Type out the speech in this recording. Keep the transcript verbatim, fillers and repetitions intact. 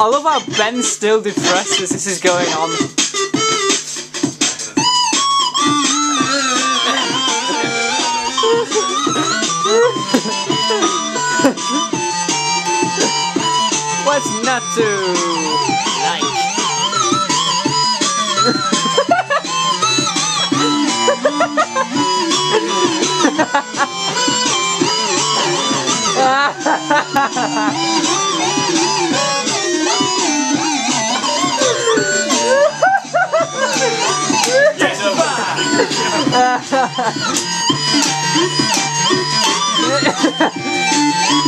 I love how Ben's still depressed as this is going on. What's not to like? Yes,